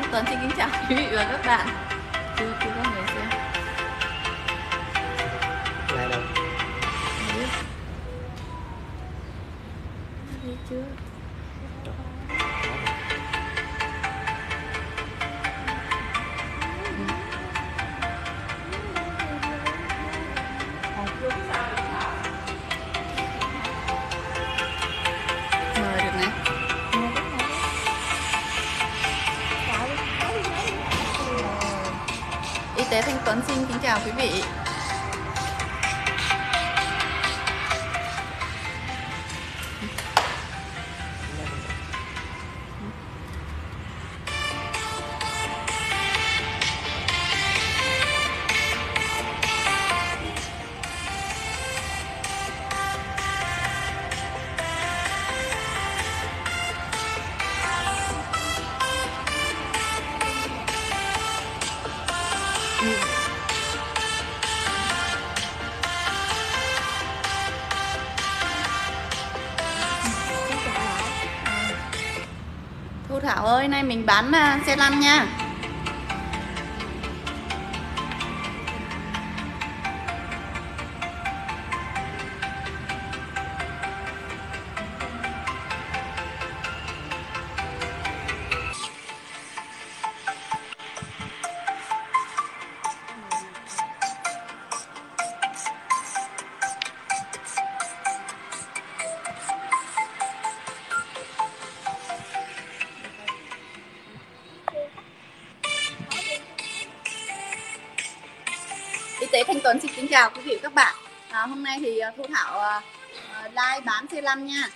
Tuấn xin kính chào quý vị và các bạn. Chưa có người xem. Lại đâu? Thấy chưa? Mời được này. Y tế Thanh Tuấn xin kính chào quý vị. Thu Thảo ơi, nay mình bán xe lăn nha. Y tế Thanh Tuấn xin kính chào quý vị và các bạn. Hôm nay thì Thu Thảo live bán xe lăn nha.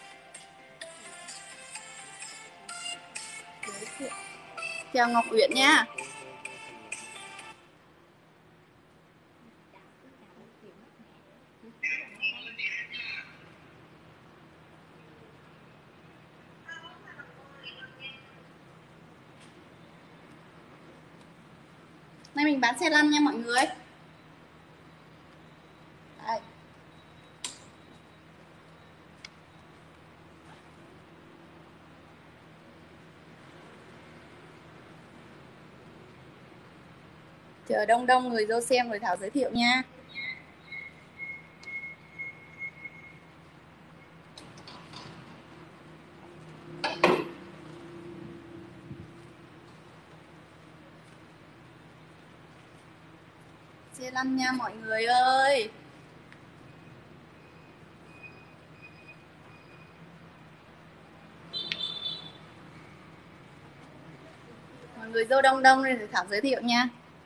Chào Ngọc Uyển nha. Nay mình bán xe lăn nha mọi người. Đây. Chờ đông người vô xem rồi Thảo giới thiệu nha. Xe lăn nha mọi người ơi. Mọi người vô đông rồi thì Thảo giới thiệu nha.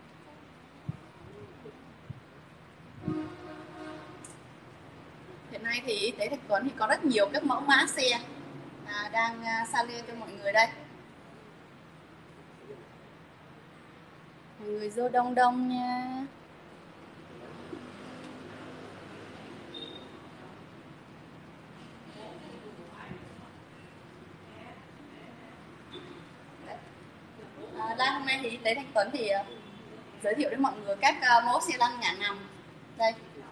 Hiện nay thì Y tế Thanh Tuấn thì có rất nhiều các mẫu mã xe đang sale cho mọi người đây. Mọi người vô đông nha. Đang hôm nay thì Y tế Thanh Tuấn thì giới thiệu đến mọi người các mẫu xe lăn ngả nằm. Đây.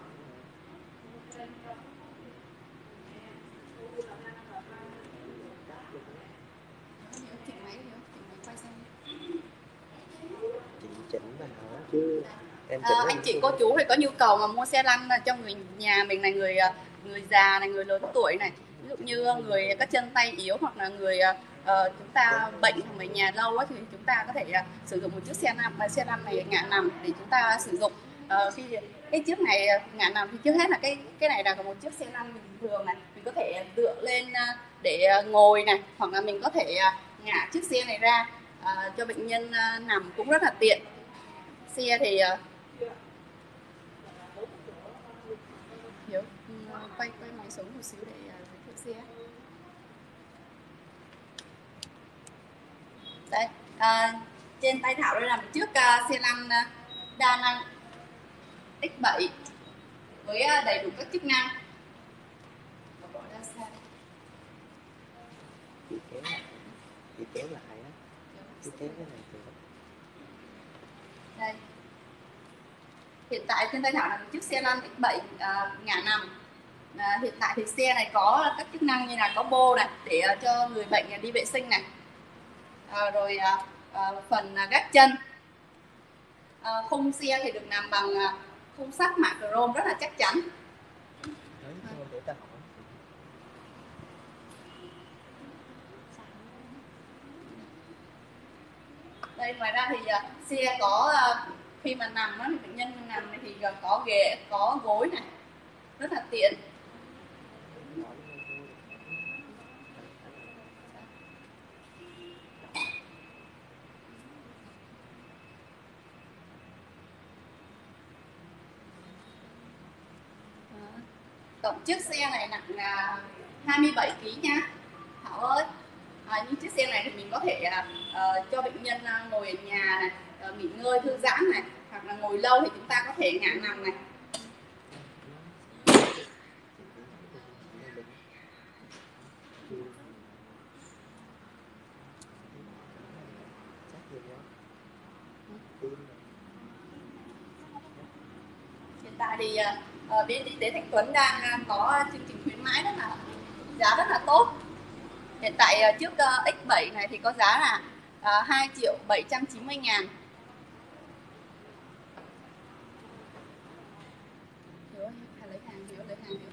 Chỉnh mà hả chứ em Anh chị cô chú thì có nhu cầu mà mua xe lăn cho người nhà mình này, người già này, người lớn tuổi này, ví dụ như người các chân tay yếu hoặc là người chúng ta bệnh ở nhà lâu thì chúng ta có thể sử dụng một chiếc xe lăn này ngả nằm để chúng ta sử dụng. Khi cái chiếc này ngả nằm thì trước hết là cái này là một chiếc xe lăn bình thường này, mình có thể dựa lên để ngồi này, hoặc là mình có thể ngả chiếc xe này ra cho bệnh nhân nằm cũng rất là tiện. Xe thì Hiếu quay máy xuống một xíu để giới thiệu xe. Đây, trên tay Thảo đây là một chiếc xe lăn đa năng X7 với đầy đủ các chức năng. Chị kéo lại á, chị kéo cái này thì đây. Hiện tại trên tay Thảo là một chiếc xe lăn X7 ngả nằm. Hiện tại thì xe này có các chức năng như là có bô này để cho người bệnh đi vệ sinh này, rồi phần gác chân. Khung xe thì được làm bằng khung sắt mạ chrome rất là chắc chắn. Để ta hỏi. Đây, ngoài ra thì xe có khi mà nằm đó, thì bệnh nhân nằm thì có ghế, có gối này, rất là tiện. Tổng chiếc xe này nặng là 27 kg nha Thảo ơi. Những chiếc xe này thì mình có thể cho bệnh nhân ngồi ở nhà này, nghỉ ngơi thư giãn này, hoặc là ngồi lâu thì chúng ta có thể ngả nằm này. Hiện tại thì bên Y tế Thạnh Tuấn đang có chương trình khuyến mãi giá rất là tốt. Hiện tại chiếc X7 này thì có giá là 2.790.000. Hiếu lấy hàng, Hiếu lấy hàng.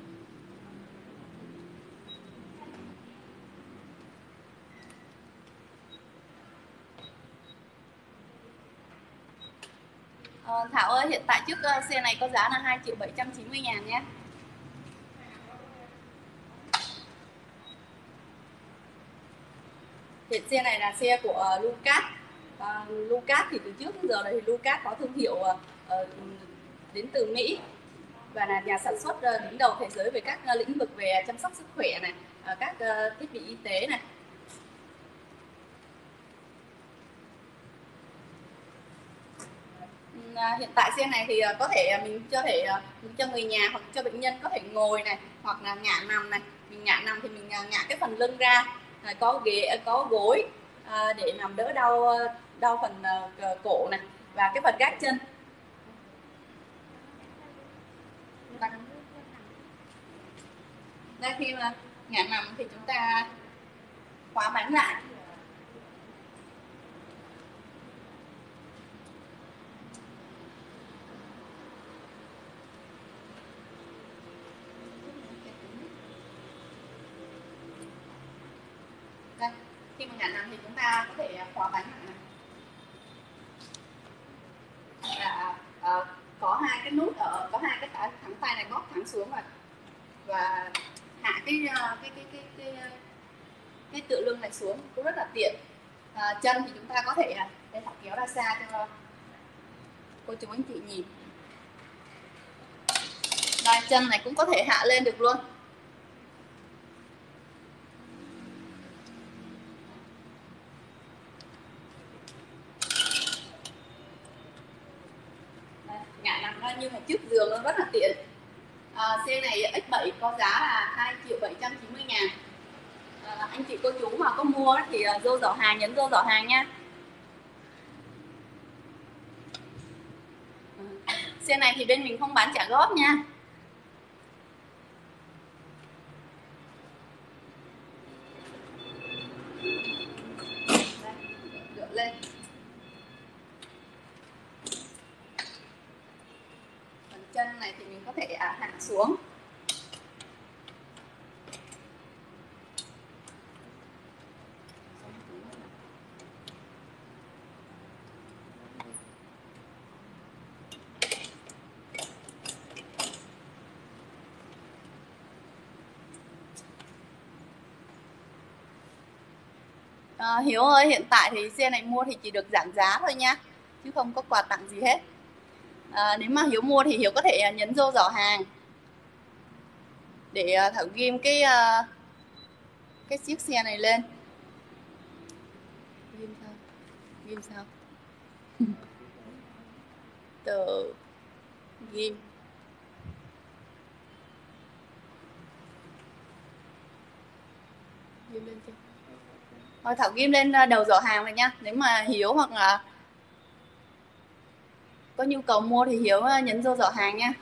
Thảo ơi, hiện tại chiếc xe này có giá là 2.790.000 nhé. Hiện xe này là xe của Lucas. Lucas thì từ trước đến giờ thì Lucas có thương hiệu đến từ Mỹ và là nhà sản xuất đứng đầu thế giới về các lĩnh vực về chăm sóc sức khỏe này, các thiết bị y tế này. Hiện tại xe này thì có thể mình cho người nhà hoặc cho bệnh nhân có thể ngồi này, hoặc là ngả nằm này. Mình ngả nằm thì mình ngả cái phần lưng ra, có ghế, có gối để nằm đỡ đau phần cổ này và cái phần gác chân. Đây, khi mà ngả nằm thì chúng ta khóa bánh lại. Đây, khi mà ngả nằm thì chúng ta có thể khóa bánh lại này. Có hai cái nút có hai cái thắng tay này bóp thẳng xuống và hạ cái tựa lưng này xuống cũng rất là tiện. Chân thì chúng ta có thể để Thảo kéo ra xa cho cô chú anh chị nhìn. Đây, chân này cũng có thể hạ lên được luôn. Đây, ngả nằm ra như một chiếc giường nó rất là tiện. Xe này X7 có giá là 2.790.000. Anh chị cô chú mà có mua thì vô giỏ hàng, nhấn vô giỏ hàng nha. Xe này thì bên mình không bán trả góp nha. Đây, lên. Phần chân này thì mình có thể hạ xuống. Hiếu ơi, hiện tại thì xe này mua thì chỉ được giảm giá thôi nha, chứ không có quà tặng gì hết. Nếu mà Hiếu mua thì Hiếu có thể nhấn vô giỏ hàng để Thảo ghim cái chiếc xe này lên. Ghim sao? Tờ ghim. Ghim lên chưa? Thôi Thảo ghim lên đầu giỏ hàng này nha. Nếu mà Hiếu hoặc là có nhu cầu mua thì Hiếu nhấn vô giỏ hàng nha.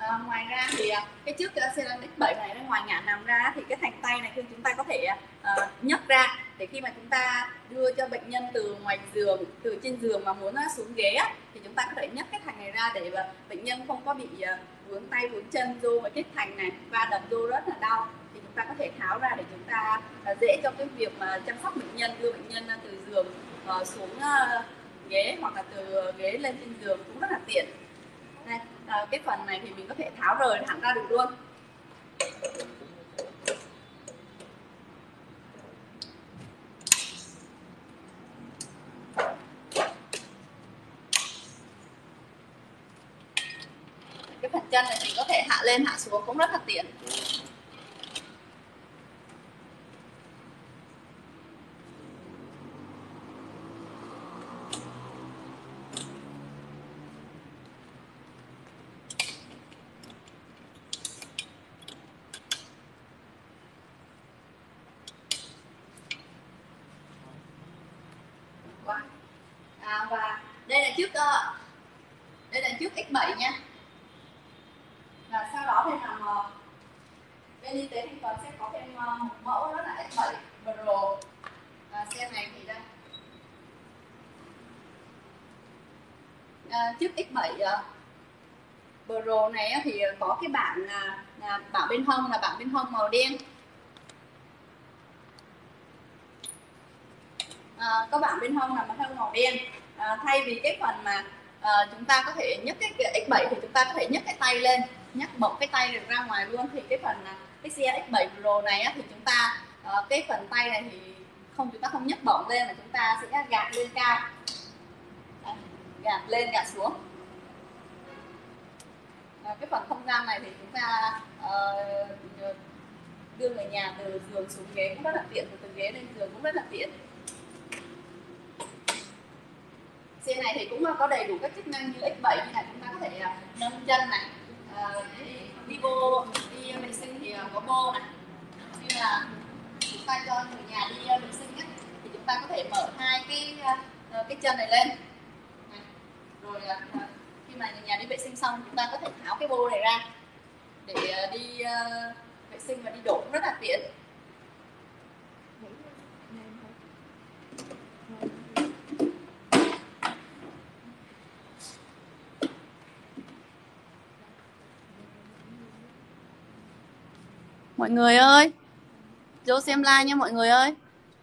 Ngoài ra thì cái chiếc xe lăn X7 này, ngoài ngả nằm ra thì cái thành tay này khi chúng ta có thể nhấc ra để khi mà chúng ta đưa cho bệnh nhân từ ngoài giường, từ trên giường mà muốn xuống ghế thì chúng ta có thể nhấc cái thành này ra để bệnh nhân không có bị vướng tay vướng chân vô với cái thành này, va đập vô rất là đau. Thì chúng ta có thể tháo ra để chúng ta dễ cho cái việc mà chăm sóc bệnh nhân, đưa bệnh nhân từ giường xuống ghế hoặc là từ ghế lên trên giường cũng rất là tiện. Đây, cái phần này thì mình có thể tháo rời hẳn ra được luôn. Cái phần chân này mình có thể hạ lên hạ xuống cũng rất là tiện. Và đây là chiếc X7 nha. Và sau đó thì bên y tế Thanh Tuấn sẽ có thêm một mẫu đó là X7 Pro. Xe này thì đây, chiếc X7 Pro này thì có cái bảng bảng bên hông là bảng bên hông màu đen. Có bảng bên hông là bảng hông màu đen. Thay vì cái phần mà chúng ta có thể nhấc cái X7 thì chúng ta có thể nhấc cái tay lên, nhấc bổng cái tay được ra ngoài luôn. Thì cái phần cái xe X7 Pro này thì chúng ta cái phần tay này thì chúng ta không nhấc bổng lên mà chúng ta sẽ gạt lên cao. Đấy, gạt lên gạt xuống. Cái phần không gian này thì chúng ta đưa người nhà từ giường xuống ghế cũng rất là tiện, từ ghế lên giường cũng rất là tiện. Xe này thì cũng có đầy đủ các chức năng như X7 như là chúng ta có thể nâng chân này, đi vệ sinh thì có bô này, như là chúng ta cho người nhà đi vệ sinh ấy, thì chúng ta có thể mở hai cái chân này lên này. Rồi khi mà người nhà đi vệ sinh xong chúng ta có thể tháo cái bô này ra để đi vệ sinh và đi đổ cũng rất là tiện. Mọi người ơi, vô xem like nha mọi người ơi.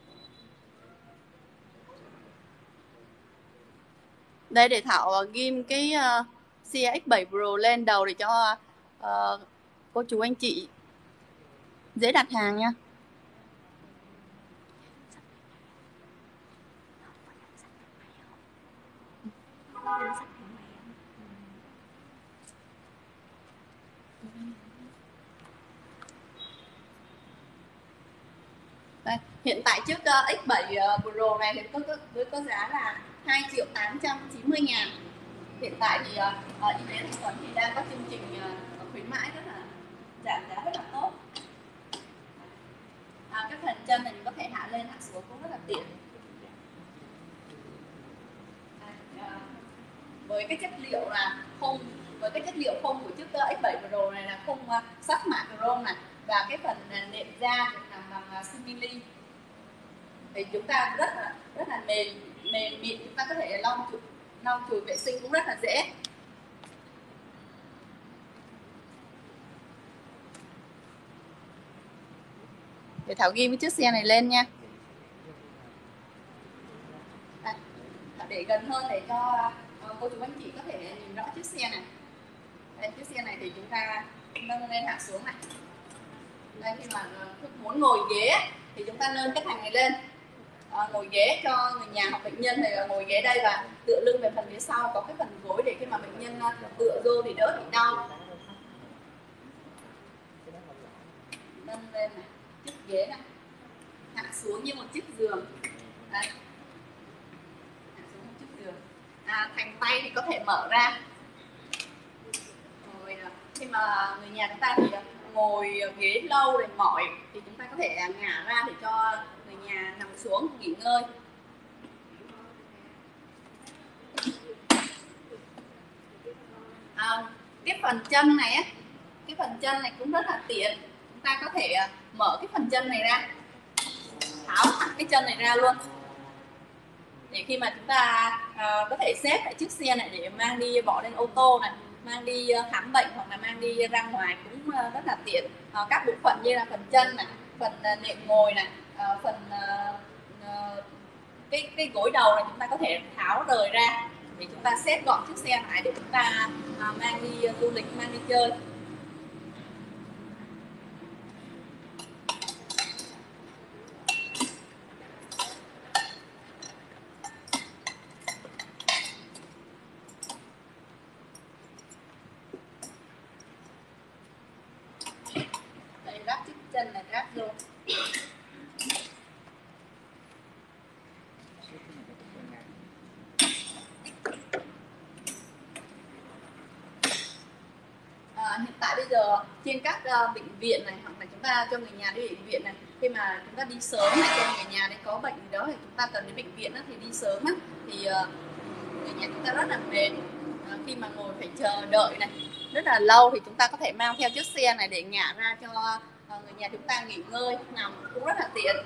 Đây để Thảo ghim cái CX7 Pro lên đầu để cho cô chú anh chị dễ đặt hàng nha. Đây, hiện tại chiếc X7 Pro này thì có giá là 2.890.000. Hiện tại thì y tế Thanh Tuấn thì đang có chương trình khuyến mãi rất là giảm giá rất là tốt. Các phần chân này mình có thể hạ lên hạ xuống cũng rất là tiện. Với cái chất liệu là khung, với cái chất liệu khung của chiếc X7 Pro này là khung sắt mạ chrome này, và cái phần nệm da được làm bằng simili. Thì chúng ta rất là mềm mịn, chúng ta có thể lau chùi vệ sinh cũng rất là dễ. Để Thảo ghi cái chiếc xe này lên nha. Để gần hơn để cho cô chú anh chị có thể nhìn rõ chiếc xe này. Đây, chiếc xe này thì chúng ta nâng lên hạ xuống này. Đây, khi mà muốn ngồi ghế thì chúng ta nâng cái thành này lên, ngồi ghế cho người nhà hoặc bệnh nhân thì ngồi ghế đây và tựa lưng về phần phía sau, có cái phần gối để khi mà bệnh nhân tựa vô thì đỡ bị đau. Nâng lên này, chiếc ghế này, hạ xuống như một chiếc giường. Đây, hạ xuống một chiếc giường. Thành tay thì có thể mở ra. Rồi khi mà người nhà chúng ta thì ngồi ghế lâu rồi mỏi thì chúng ta có thể ngả ra để cho người nhà nằm xuống nghỉ ngơi. Cái phần chân này á, cái phần chân này cũng rất là tiện. Chúng ta có thể mở cái phần chân này ra, tháo hẳn cái chân này ra luôn, để khi mà chúng ta có thể xếp lại chiếc xe này để mang đi bỏ lên ô tô này, mang đi khám bệnh hoặc là mang đi ra ngoài cũng rất là tiện. Các bộ phận như là phần chân này, phần nệm ngồi này, phần cái gối đầu này chúng ta có thể tháo rời ra để chúng ta xếp gọn chiếc xe lại để chúng ta mang đi du lịch, mang đi chơi. Đây, ráp chiếc chân này ráp vô. Hiện tại bây giờ trên các bệnh viện này, hoặc là chúng ta cho người nhà đi bệnh viện này, khi mà chúng ta đi sớm này, cho người nhà đấy có bệnh gì đó thì chúng ta cần đến bệnh viện đó, thì đi sớm á, thì người nhà chúng ta rất là mệt khi mà ngồi phải chờ đợi này rất là lâu, thì chúng ta có thể mang theo chiếc xe này để ngả ra cho người nhà chúng ta nghỉ ngơi, nằm cũng rất là tiện.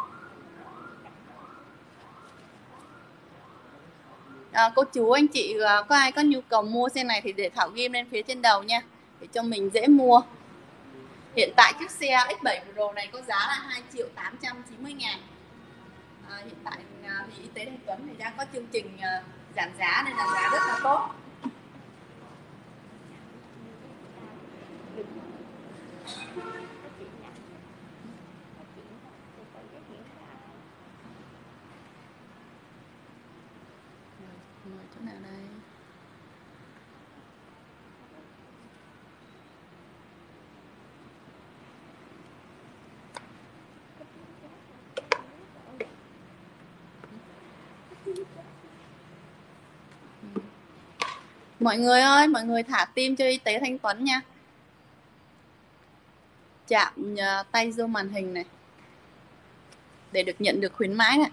Cô chú anh chị có ai có nhu cầu mua xe này thì để Thảo ghim lên phía trên đầu nha, để cho mình dễ mua. Hiện tại chiếc xe X7 Pro này có giá là 2.890.000. Hiện tại thì Y tế Thanh Tuấn thì đang có chương trình giảm giá nên là giá rất là tốt. Ngồi chỗ nào đây? Mọi người ơi, mọi người thả tim cho Y tế Thanh Tuấn nha. Chạm tay vô màn hình này để được nhận được khuyến mãi này.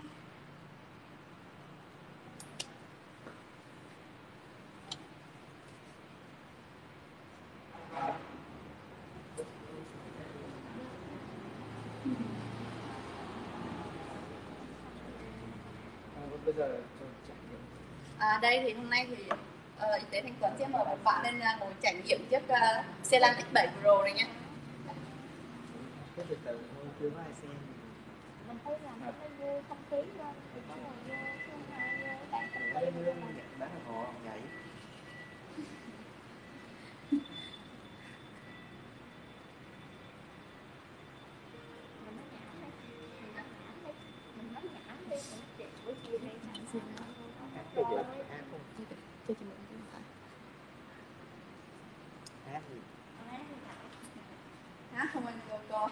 Đây thì hôm nay thì Y tế Thanh Tuấn sẽ mời một bạn lên ngồi trải nghiệm chiếc xe lăn X7 Pro này nha. Cái từ từ chưa có ai xem. Mình thấy là nó vui, không khí luôn, thì có người vô, không ai vô, bạn cầm tay vô mà. Bán đồng hồ nhảy. Mình nói nhảm đi, mình nói nhảm đi, mình chạy buổi chiều này sẵn sàng. Cái gì? Hát gì? Hát không anh cô con.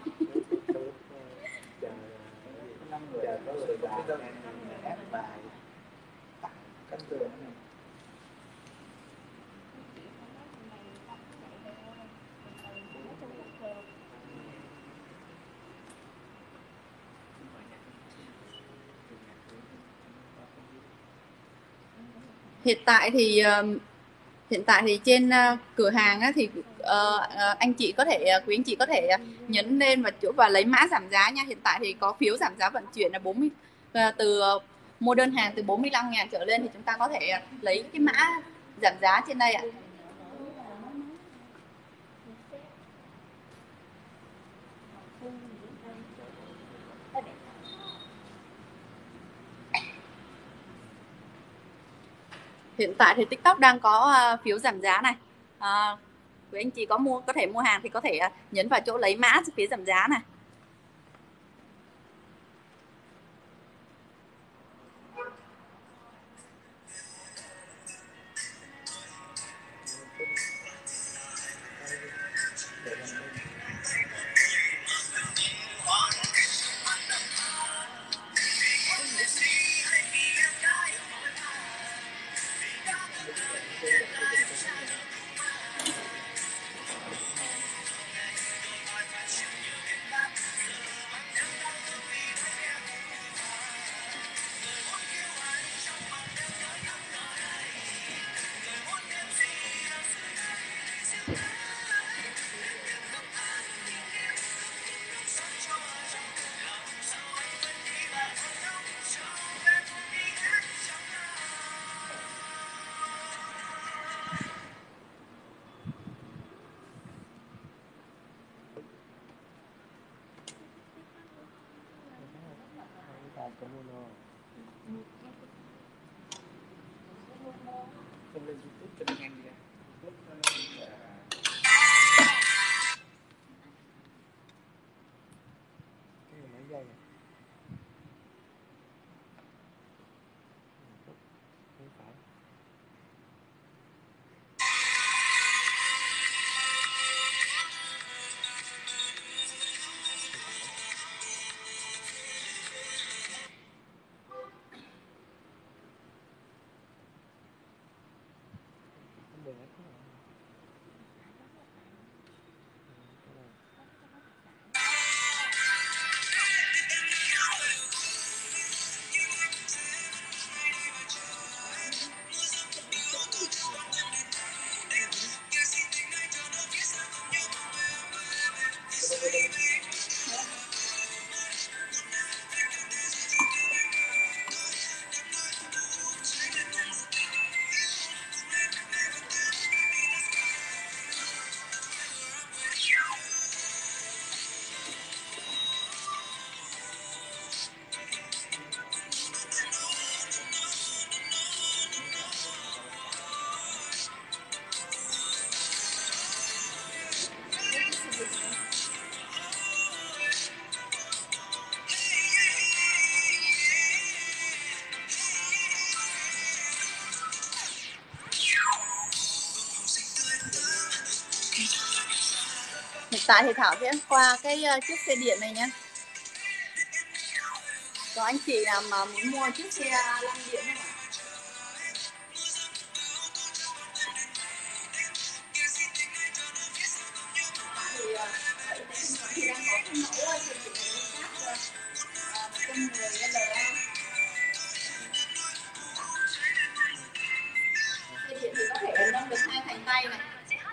Chờ có người bạn hát bài tặng cánh tường này. Hiện tại thì trên cửa hàng á, thì anh chị có thể, quý anh chị có thể nhấn lên vào chỗ và lấy mã giảm giá nha. Hiện tại thì có phiếu giảm giá vận chuyển là 40 từ mua đơn hàng từ 45.000 trở lên thì chúng ta có thể lấy cái mã giảm giá trên đây ạ. Hiện tại thì TikTok đang có phiếu giảm giá này. Quý anh chị có thể mua hàng thì có thể nhấn vào chỗ lấy mã phiếu giảm giá này. Không lên YouTube cho nó nhanh đi. Cái này mấy giây này? Không phải. Không được hết. Hiện tại thì Thảo sẽ qua cái chiếc xe điện này nha. Có anh chị nào mà muốn mua chiếc xe lăn điện không ạ? Thì đang có cái mẫu xe điện này khác 110 LA. Xe điện thì có thể nâng được 2 thành tay này.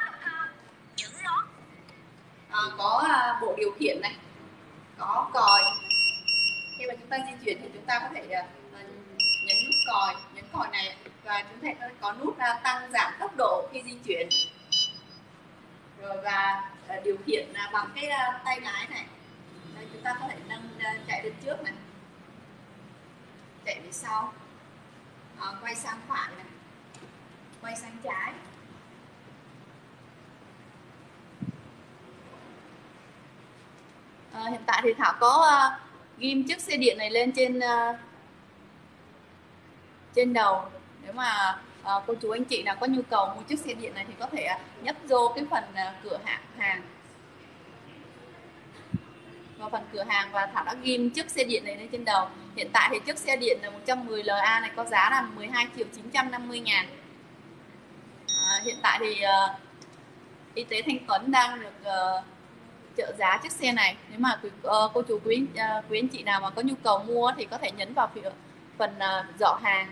Có bộ điều khiển này, có còi. Khi mà chúng ta di chuyển thì chúng ta có thể nhấn nhấn còi này, và chúng ta có nút tăng giảm tốc độ khi di chuyển. Rồi và điều khiển bằng cái tay lái này. Đây, chúng ta có thể nâng chạy lên trước này, chạy về sau, quay sang phải này, quay sang trái. Hiện tại thì Thảo có ghim chiếc xe điện này lên trên đầu. Nếu mà cô chú anh chị nào có nhu cầu mua chiếc xe điện này thì có thể nhấp vô cái phần cửa hàng. Vào phần cửa hàng, và Thảo đã ghim chiếc xe điện này lên trên đầu. Hiện tại thì chiếc xe điện 110 LA này có giá là 12.950.000. Hiện tại thì Y tế Thanh Tuấn đang được trợ giá chiếc xe này. Nếu mà cô chú quý anh chị nào mà có nhu cầu mua thì có thể nhấn vào phần giỏ hàng.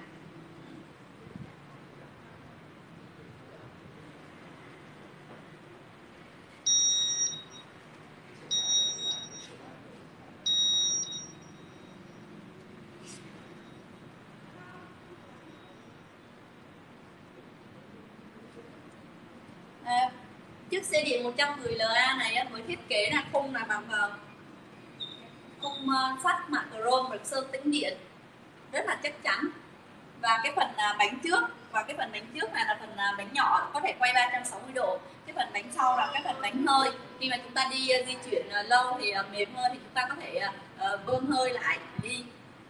Chiếc xe điện 110 LA này với thiết kế là khung là bằng khung sắt mặt chrome được sơn tĩnh điện rất là chắc chắn. Và cái phần bánh trước này là phần bánh nhỏ, có thể quay 360 độ. Cái phần bánh sau là cái phần bánh hơi. Khi mà chúng ta đi di chuyển lâu thì mệt hơi thì chúng ta có thể bơm hơi lại đi.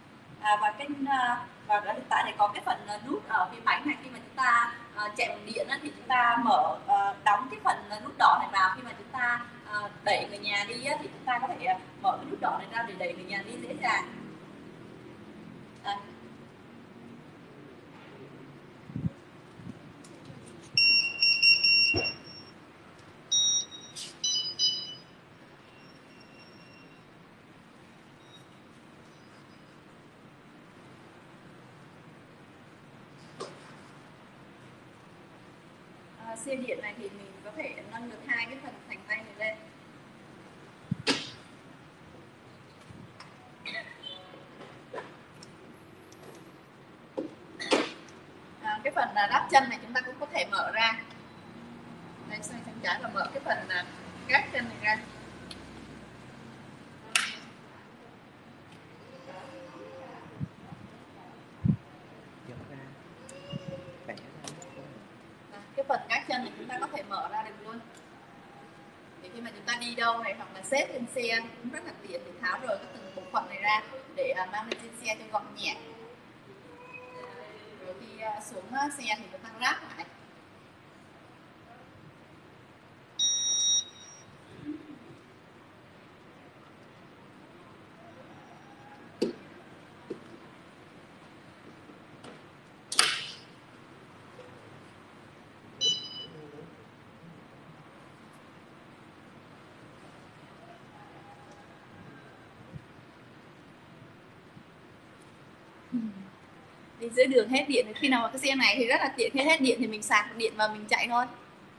Và hiện tại thì có cái phần nút ở phía bánh này. Khi mà chúng ta chạy bằng điện thì chúng ta mở đóng cái phần nút đỏ này vào. Khi mà chúng ta đẩy người nhà đi thì chúng ta có thể mở cái nút đỏ này ra để đẩy người nhà đi dễ dàng. xe điện này thì mình có thể nâng được hai cái phần thành tay này lên. Cái phần đắp chân này chúng ta cũng có thể mở ra. Đây, xoay sang trái và mở cái phần gác chân này ra. Cái phần gác chân này chúng ta có thể mở ra được luôn. Thì khi mà chúng ta đi đâu này hoặc là xếp trên xe cũng rất là tiện để tháo rời các từng bộ phận này ra để mang lên trên xe cho gọn nhẹ. Rồi khi xuống xe thì chúng ta ráp lại. Đi dưới đường hết điện, khi nào mà cái xe này thì rất là tiện, khi hết điện thì mình sạc điện và mình chạy thôi.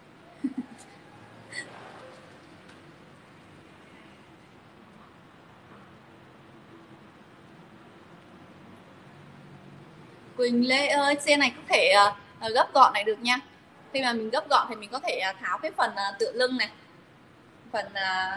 Quỳnh Lê ơi, xe này có thể gấp gọn lại được nha. Khi mà mình gấp gọn thì mình có thể tháo cái phần tựa lưng này, phần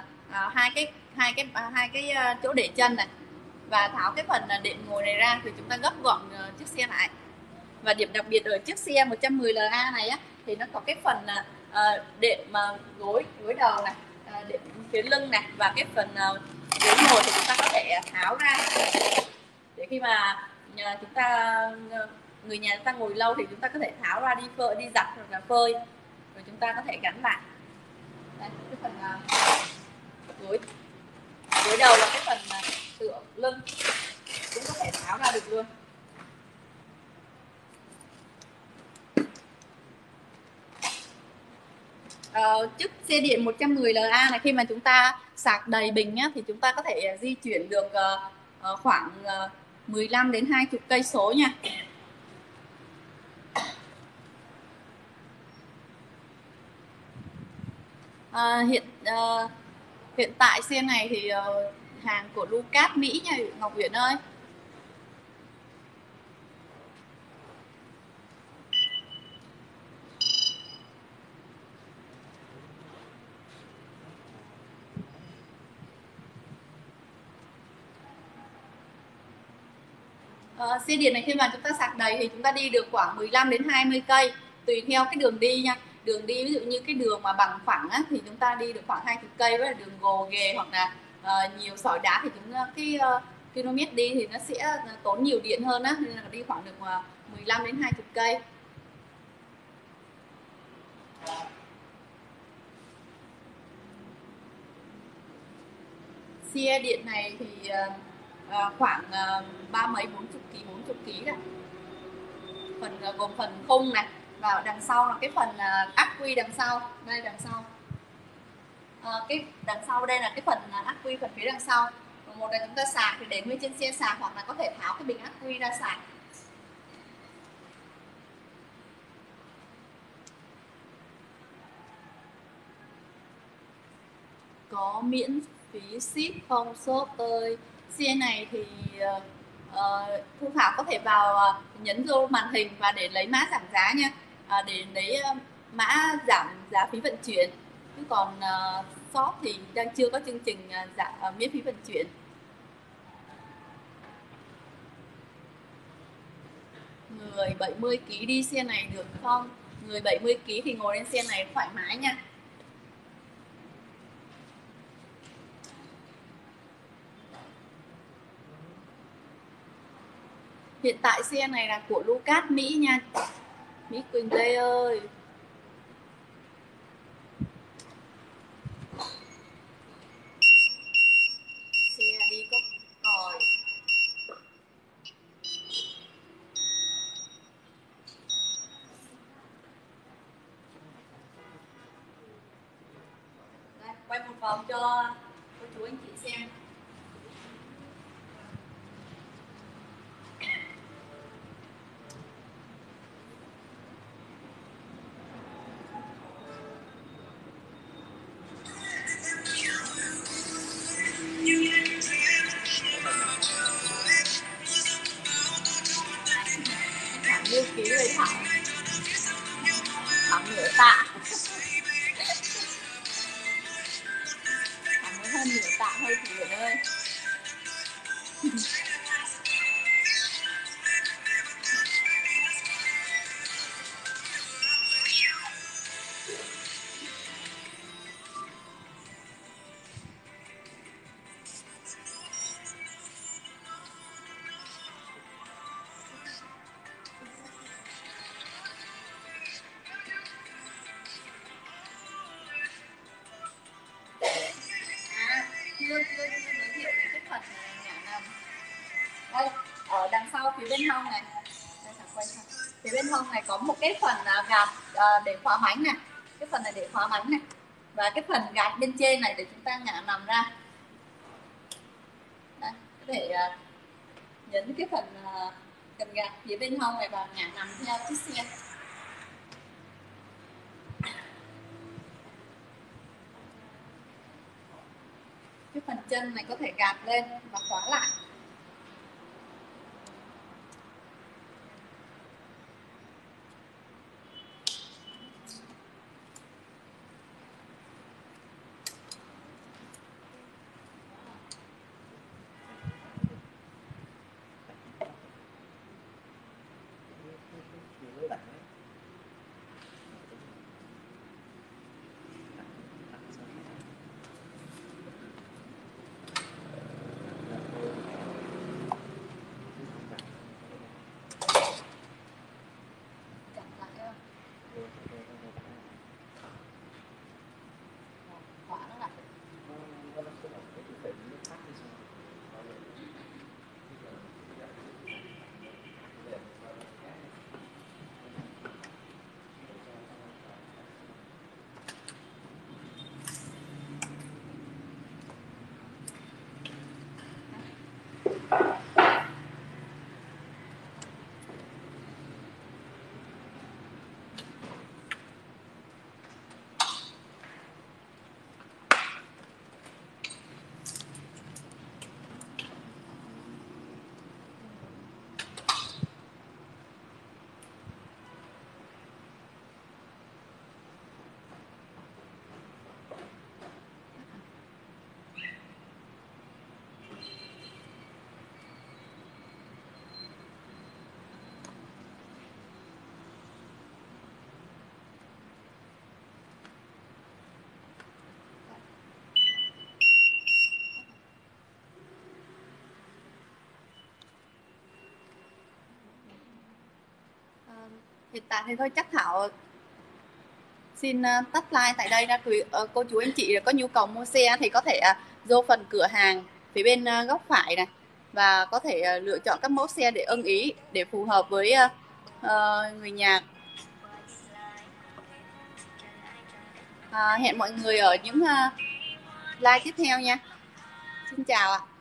hai cái chỗ để chân này, và tháo cái phần đệm ngồi này ra thì chúng ta gấp gọn chiếc xe lại. Và điểm đặc biệt ở chiếc xe 110LA này á, thì nó có cái phần đệm gối đầu này, đệm phía lưng này, và cái phần ghế ngồi thì chúng ta có thể tháo ra để khi mà chúng ta người nhà chúng ta ngồi lâu thì chúng ta có thể tháo ra đi giặt hoặc là phơi, rồi chúng ta có thể gắn lại. Đây, cái phần gối đầu và cái phần tựa lưng cũng có thể tháo ra được luôn. Chiếc xe điện 110LA này khi mà chúng ta sạc đầy bình á, thì chúng ta có thể di chuyển được khoảng 15 đến 20 cây số nha. Hiện tại xe này thì hàng của Lucas Mỹ nha Ngọc Uyển ơi. Xe điện này khi mà chúng ta sạc đầy thì chúng ta đi được khoảng 15 đến 20 cây tùy theo cái đường đi nha. Đường đi ví dụ như cái đường mà bằng phẳng á, thì chúng ta đi được khoảng 20 cây, với là đường gồ ghề hoặc là nhiều sỏi đá thì cái km đi thì nó sẽ tốn nhiều điện hơn á, nên là đi khoảng được 15 đến 20 cây. Xe điện này thì khoảng 30 40 kg này. Gồm phần khung này, và đằng sau là cái phần ắc quy đằng sau. Đây đằng sau. Cái đằng sau đây là cái phần ắc quy phần phía đằng sau. Một là chúng ta sạc thì để nguyên trên xe sạc, hoặc là có thể tháo cái bình ắc quy ra sạc. Có miễn phí ship không shop ơi? Xe này thì Thu Thảo có thể vào nhấn vô màn hình và để lấy mã giảm giá nha, để lấy mã giảm giá phí vận chuyển. Chứ còn shop thì đang chưa có chương trình giảm miễn phí vận chuyển. Người 70 kg đi xe này được không? Người 70 kg thì ngồi lên xe này thoải mái nha. Hiện tại xe này là của Lucas Mỹ nha. Mỹ Quỳnh Lê ơi. Xe đi có còi. Đây, quay một vòng cho cô chú anh chị xem. lưu ký với Thảo. Thảo nửa tạ. Thảo mới hơn nửa tạ thôi chị Huyền ơi. Chưa giới thiệu về cái phần nhả nằm. Đây, ở đằng sau phía bên hông này. Đây, Thảo quay sang. Phía bên hông này có một cái phần gạt để khóa bánh này. Cái phần này để khóa bánh này. Và cái phần gạt bên trên này để chúng ta nhả nằm ra. Đây, có thể nhấn cái phần cần gạt phía bên hông này và nhả nằm theo chiếc xe. Cái phần chân này có thể gạt lên và khóa lại. Hiện tại thì thôi chắc Thảo xin tắt like tại đây nha. Cô chú anh chị có nhu cầu mua xe thì có thể vô phần cửa hàng phía bên góc phải này và có thể lựa chọn các mẫu xe để ưng ý, để phù hợp với người nhà. Hẹn mọi người ở những live tiếp theo nha. Xin chào ạ.